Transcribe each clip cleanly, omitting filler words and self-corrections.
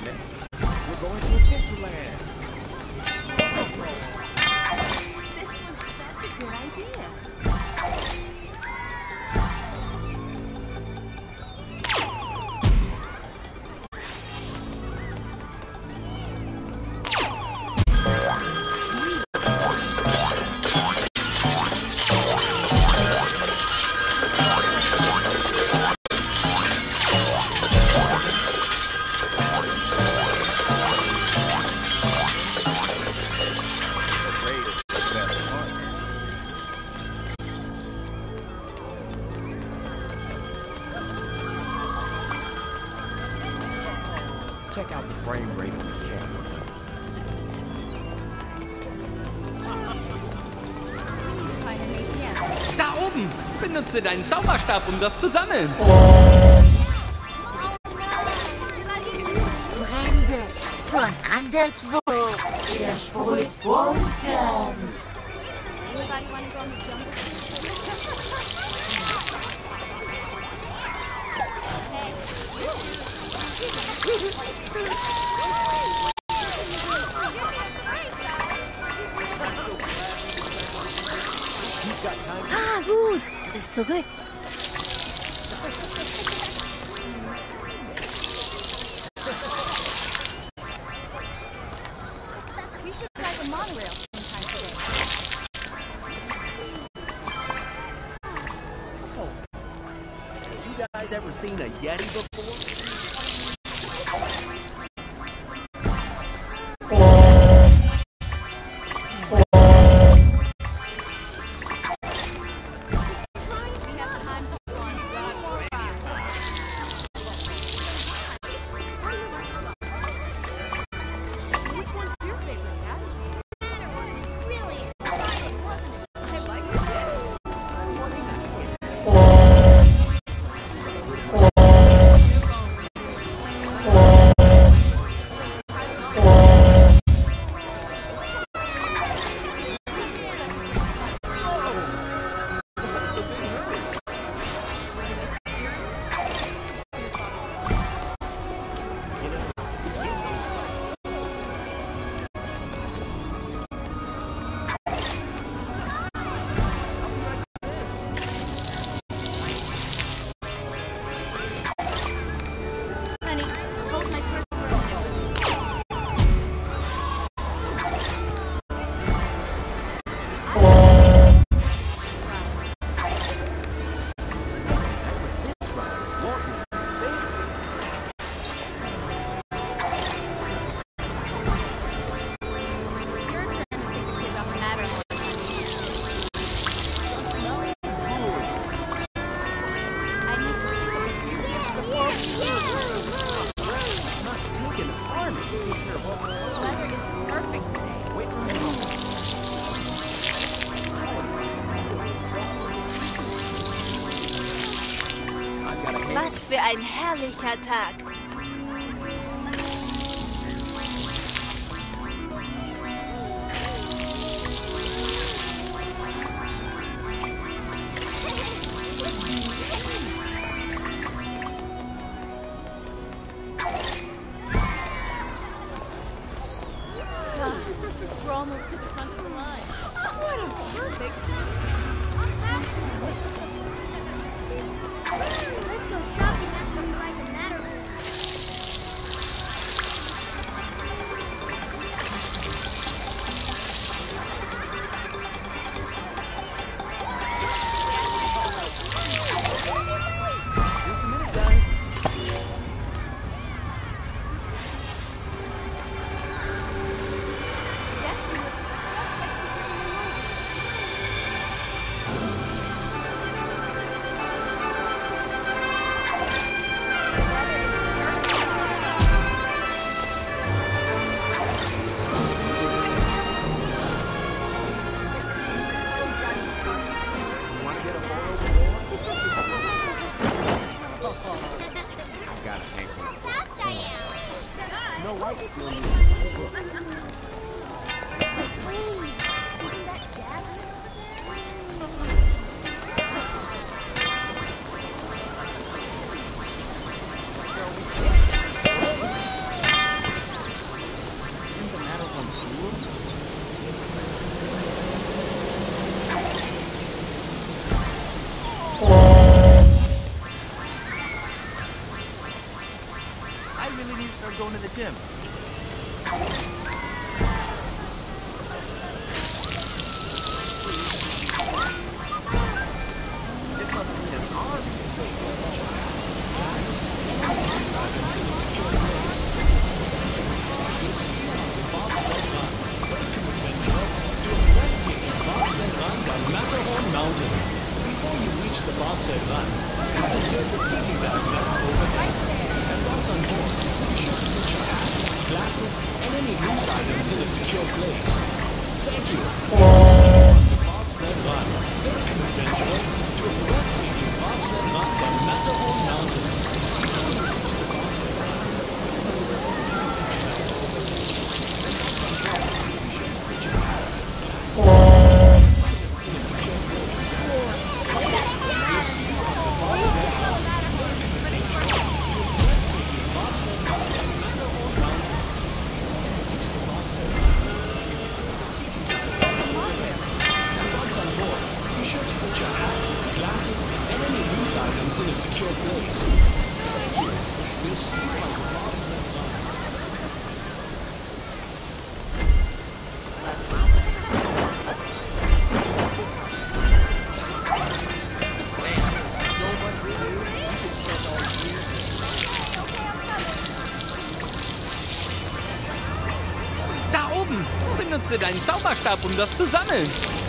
Next, we're going to Adventureland. This was such a good idea. Check out the frame rate on this camera. Find an ATM. Da oben! Benutze deinen Zauberstab, um das zu sammeln. Brände von anderswo. Er sprüht Funken. Anybody want to go on the jungle? Ah, gut. Du bist zurück. We should ride the monorail sometime today. Have you guys ever seen a Yeti before? We have time to go on Dog Radio. Which one's your favorite, Cat? Really exciting, wasn't it? I like it. Honey, hold my purse for a minute. This ride is Walt Disney's favorite. Your turn to take the kids off the Matterhorn. I need to think of a few things before Must take an army to take care of all the the weather is perfect today. Wait for me. I've got a hand. Was für ein herrlicher Tag. We're almost to the front of the line. What a perfect Let's go shopping after we ride the Matterhorn. Just a minute, guys. Jessie looks just like she's in the movie. The weather is perfect. You want to get a photo I've got a hankering. Fast I am. Snow White still needs a book. going to the gym. It must be an arm to take care of. Matterhorn Mountain. Before you reach the bobsled run, consider the seating belt now overhead. And once on board, be sure to put your hat, glasses, and any loose items in a secure place. Thank you. The bobsled run. Welcome, adventurers, to a breathtaking bobsled run down Matterhorn Mountain. Before you reach the bobsled run, consider the seating belt now overhead. And once on board, be sure to put your hat, glasses, in a secure place. In a secure place. Thank you. We'll see you on the bobsled run. So much to do. You can spend all year. Da oben! Benutze deinen Zauberstab, um das zu sammeln.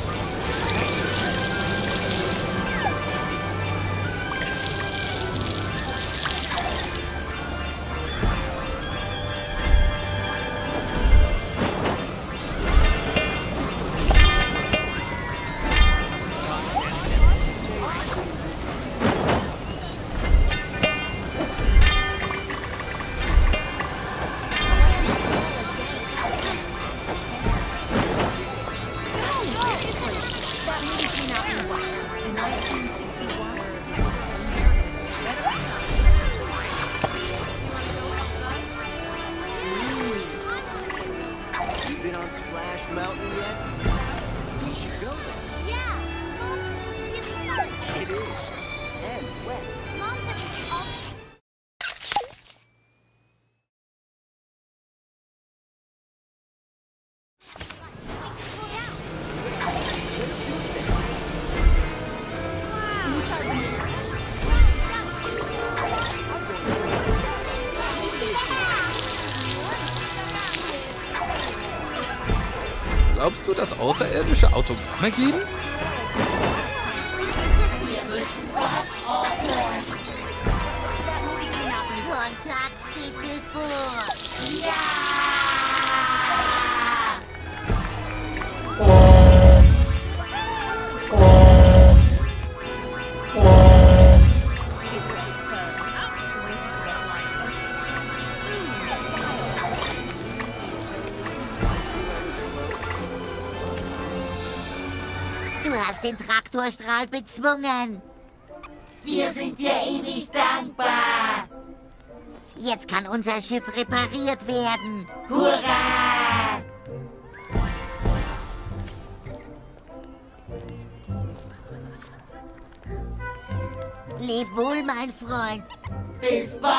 You been on Splash Mountain yet? We should go there. Yeah, Mom said it's really fun. It is. And wet. Mom said it's all. Glaubst du, dass Außerirdische Autogramme geben? Kontakt steht bevor. Ja! Du hast den Traktorstrahl bezwungen. Wir sind dir ewig dankbar. Jetzt kann unser Schiff repariert werden. Hurra! Leb wohl, mein Freund. Bis bald!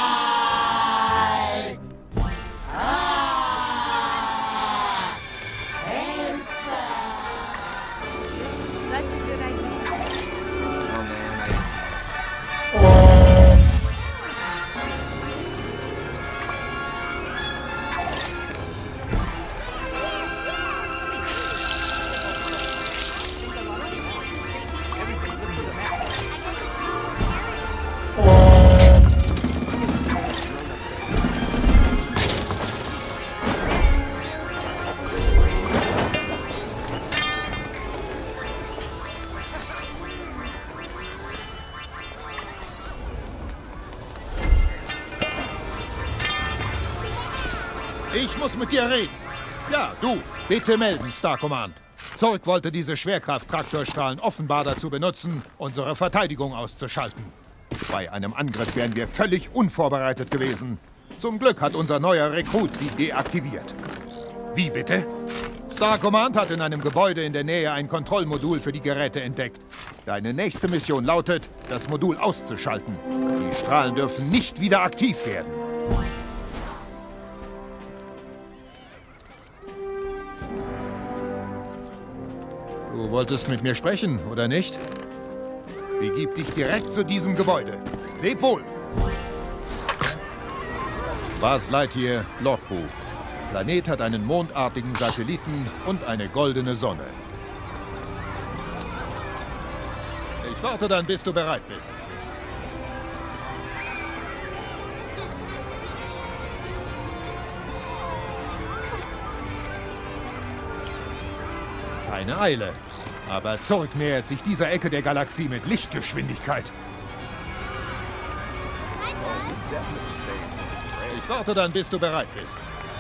Such a good idea. Oh man, Ich muss mit dir reden. Ja, du. Bitte melden, Star Command. Zorg wollte diese Schwerkraft-Traktorstrahlen offenbar dazu benutzen, unsere Verteidigung auszuschalten. Bei einem Angriff wären wir völlig unvorbereitet gewesen. Zum Glück hat unser neuer Rekrut sie deaktiviert. Wie bitte? Star Command hat in einem Gebäude in der Nähe ein Kontrollmodul für die Geräte entdeckt. Deine nächste Mission lautet, das Modul auszuschalten. Die Strahlen dürfen nicht wieder aktiv werden. Du wolltest mit mir sprechen, oder nicht? Begib dich direkt zu diesem Gebäude. Leb wohl! Buzz Lightyear, Logbuch. Planet hat einen mondartigen Satelliten und eine goldene Sonne. Ich warte dann, bis du bereit bist. Keine Eile. Aber Zorg nähert sich dieser Ecke der Galaxie mit Lichtgeschwindigkeit. Ich warte dann, bis du bereit bist.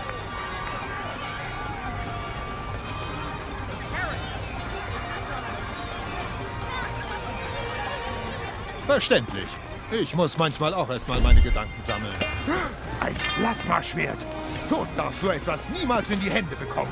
Verständlich. Ich muss manchmal auch erstmal meine Gedanken sammeln. Ein Plasmaschwert. So darfst du etwas niemals in die Hände bekommen.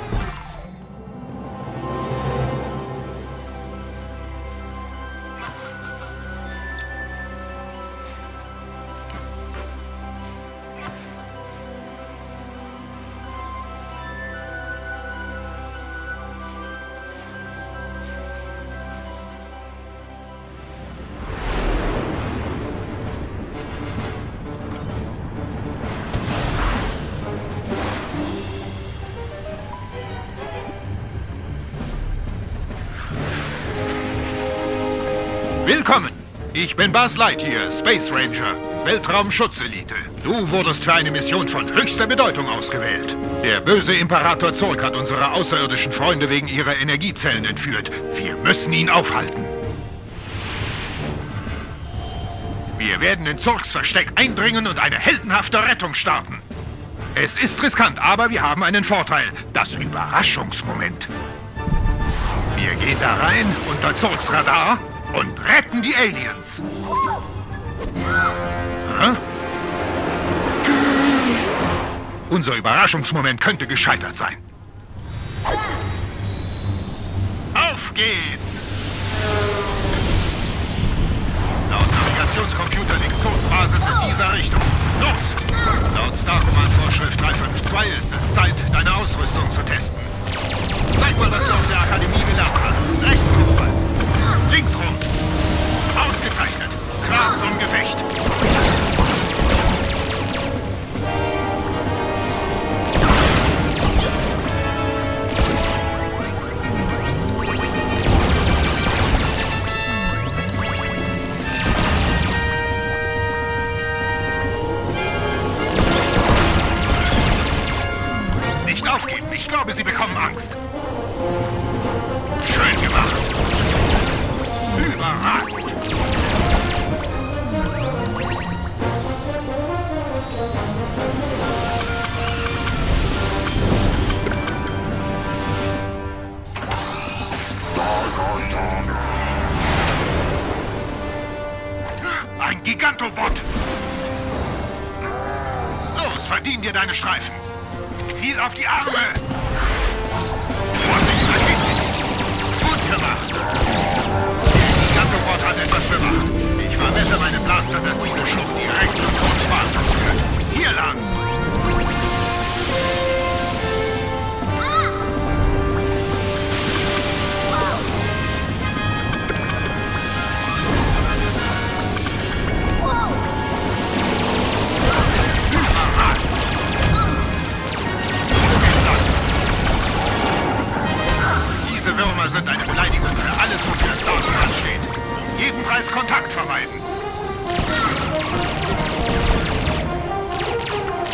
Willkommen! Ich bin Buzz Lightyear, Space Ranger, Weltraumschutzelite. Du wurdest für eine Mission von höchster Bedeutung ausgewählt. Der böse Imperator Zorg hat unsere außerirdischen Freunde wegen ihrer Energiezellen entführt. Wir müssen ihn aufhalten. Wir werden in Zorgs Versteck eindringen und eine heldenhafte Rettung starten. Es ist riskant, aber wir haben einen Vorteil. Das Überraschungsmoment. Wir gehen da rein, unter Zorgs Radar, und retten die Aliens. Hä? Unser Überraschungsmoment könnte gescheitert sein. Auf geht's! Laut Navigationscomputer liegt Zorgs Basis in dieser Richtung. Los! Laut Star Command Vorschrift 352 ist es Zeit, deine Ausrüstung zu testen. Zeig mal, was du auf der Akademie gelernt hast. Rechts rüber. Links rum. Ausgezeichnet. Klar zum Gefecht. Nicht aufgeben. Ich glaube, sie bekommen Angst. Schön gemacht. Überragend. Ein Gigantobot. Los, verdien dir deine Streifen. Ziel auf die Arme. Vorsicht, Raketen. Gut gemacht. Der Gigantobot hat etwas bewacht. Ich vermesse meine Blaster, dass diese Schlucht direkt zum Todesbasis führt. Hier lang. Diese Würmer sind eine Beleidigung für alles, wofür Star Command steht. Um jeden Preis Kontakt vermeiden.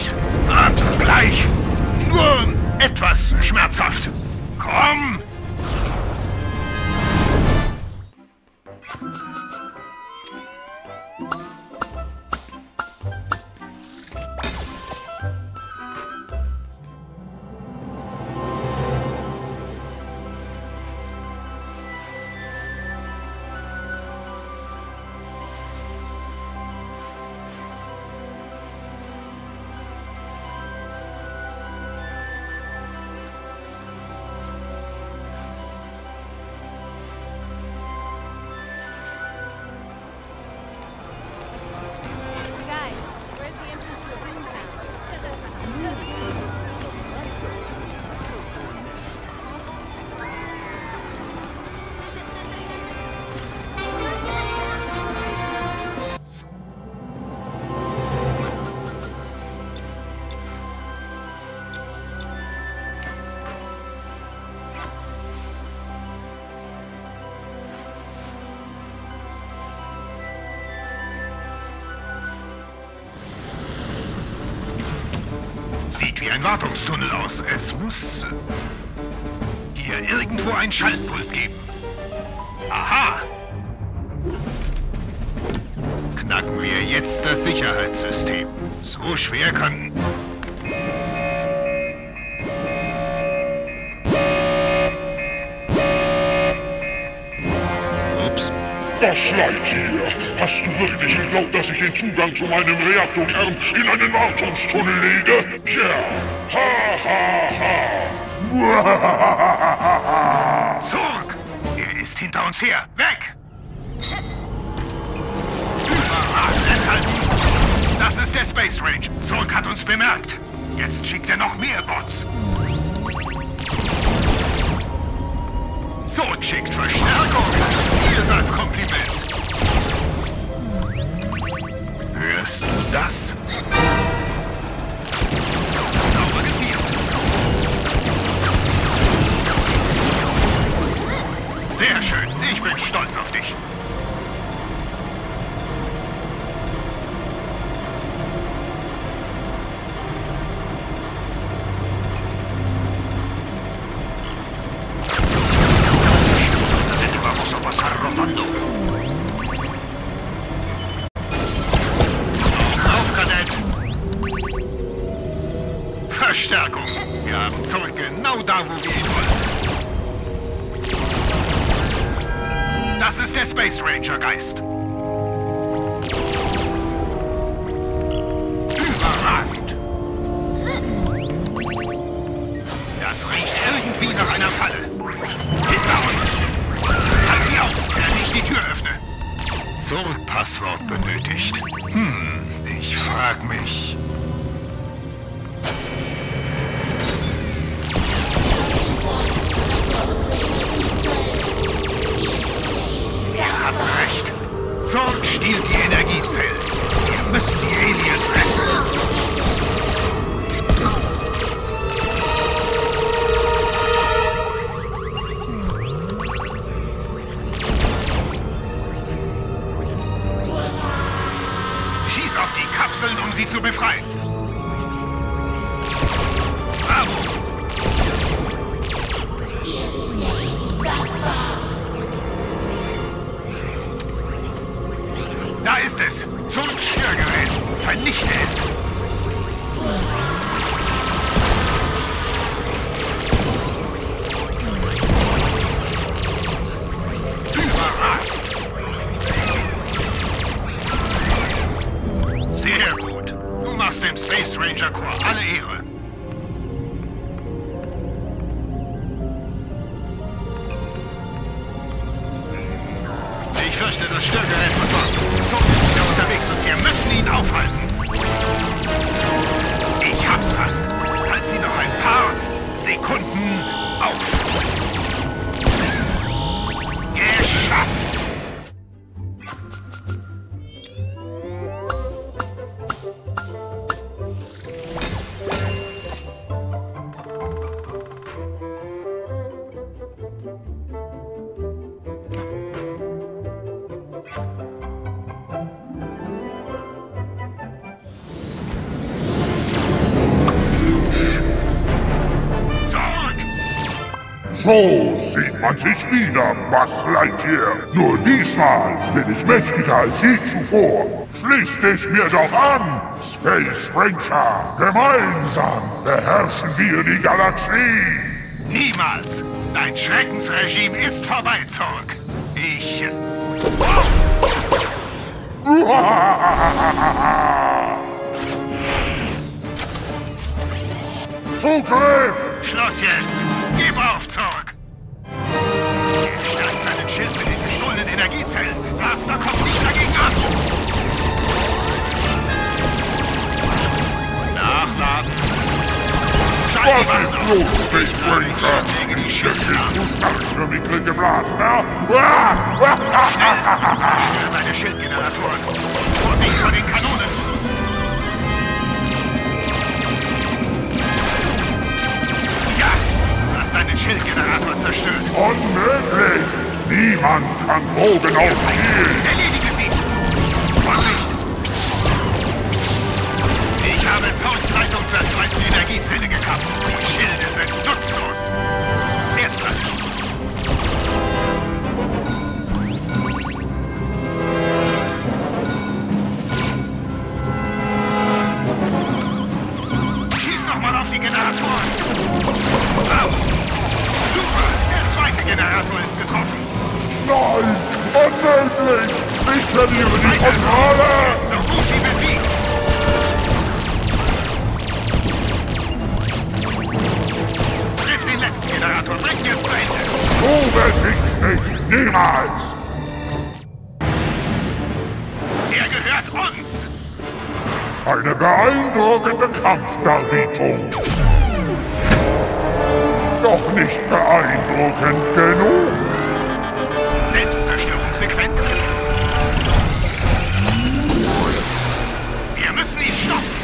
Hab's gleich. Nur etwas schmerzhaft. Komm! Guys, where's the entrance to Boomtown? Sieht wie ein Wartungstunnel aus. Es muss hier irgendwo ein Schaltpult geben. Aha! Knacken wir jetzt das Sicherheitssystem. So schwer kann... Ups. Das Lightyear! Hast du wirklich geglaubt, dass ich den Zugang zu meinem Reaktorkern in einen Wartungstunnel lege? Tja, ha! Zurück! Er ist hinter uns her. Weg! Überragend enthalten! Das ist der Space Range. Zurück hat uns bemerkt. Jetzt schickt er noch mehr Bots. Zurück schickt Verstärkung. Hier als Kompliment. Hörst du das? Sauber gezielt. Sehr schön. Ich bin stolz auf dich. Vamos a pasar rotando. Auf, Kadett! Verstärkung. Wir haben zurück genau da, wo wir ihn wollen. Das ist der Space Ranger Geist. Überragend. Das riecht irgendwie nach einer Falle. Hinter uns. Halt sie auf, wenn ich die Tür öffne. Zurück-Passwort benötigt. Ich frag mich. Ihr habt recht. Zorg stiehlt die Energiezellen. Wir müssen die Aliens retten. Schieß auf die Kapseln, um sie zu befreien. Bravo! Da ist es! Zum Störgerät! Vernichte es! Überragend! Sehr gut! Du machst dem Space Ranger Corps alle Ehre! Ich fürchte, das Störgerät versorgt. Zurück ist wieder unterwegs und wir müssen ihn aufhalten. Ich hab's fast. Halt sie noch ein paar Sekunden auf. Geschafft! So sieht man sich wieder, Buzz Lightyear. Nur diesmal bin ich mächtiger als je zuvor. Schließ dich mir doch an, Space Ranger. Gemeinsam beherrschen wir die Galaxie. Niemals! Dein Schreckensregime ist vorbei, Zorg. Ich... Zugriff! Schluss jetzt! Gib auf, Zorg! Er stärkt seinen Schild mit den gestohlenen Energiezellen. Blaster kommt nicht dagegen an! Nachladen! Was ist los, Space Ranger? Ist der Schild zu stark für mickrige Blaster? Schnell meine Schildgeneratoren! Vorsicht vor den Kanonen! Ja! Du hast deinen Schildgenerator zerstört! Unmöglich! Niemand kann Drogen aufziehen! Erledige sie! Vorsicht! Ich habe Zaunleitung zur zweiten Energiezelle gekappt. Die Schilde sind nutzlos. Erstklassig. Schieß nochmal auf die Generatoren. Au. Super, der zweite Generator ist getroffen. Nein! Unmöglich! Ich verliere die Kontrolle! So gut wie besiegt. Generator, bring mir zu Ende! Du besiegst mich niemals! Er gehört uns! Eine beeindruckende Kampfdarbietung! Doch nicht beeindruckend genug! Selbstzerstörungssequenz! Wir müssen ihn stoppen!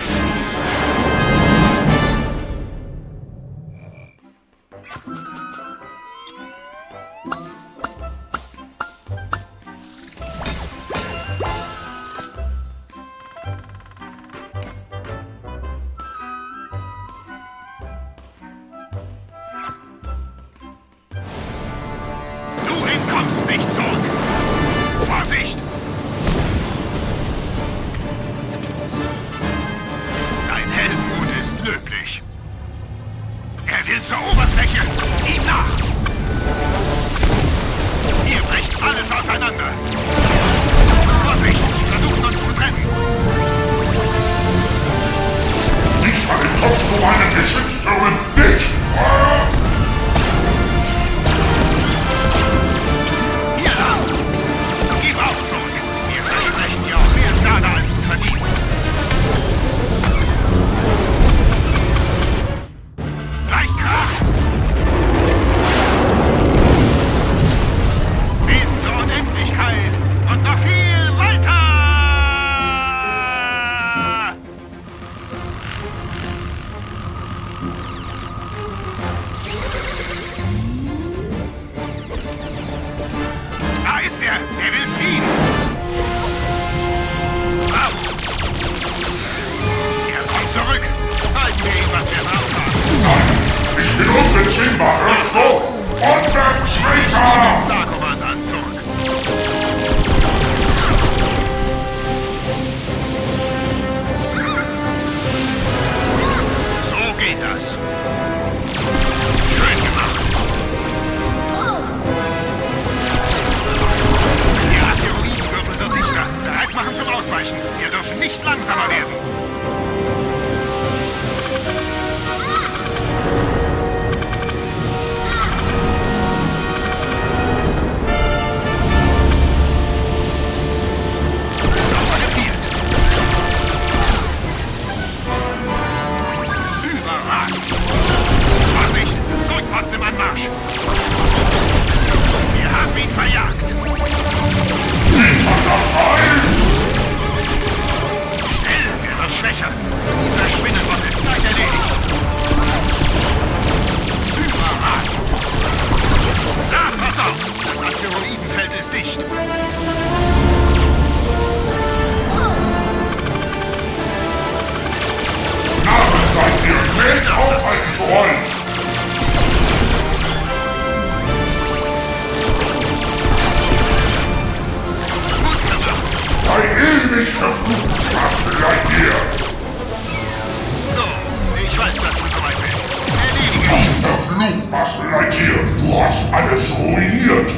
mich verflucht, Master Lightyear! So, ich weiß, dass du soweit bist. Erledige! Verflucht, Master Lightyear! Du hast alles ruiniert!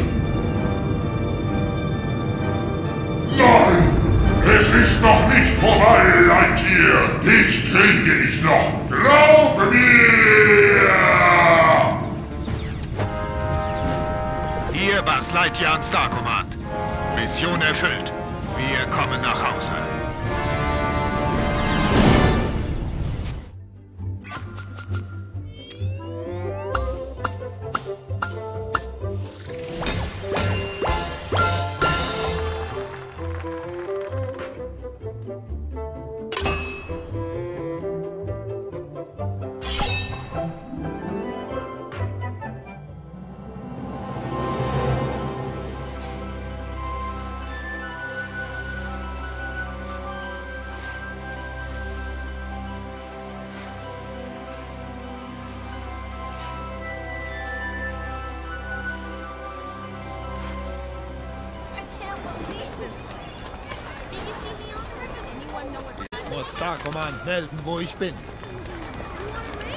Nein! Es ist noch nicht vorbei, Lightyear! Dich kriege ich noch! Glaube mir! Hier Buzz Lightyear und Star Command. Mission erfüllt. Wir kommen nach Hause. Muss Star Command melden, wo ich bin.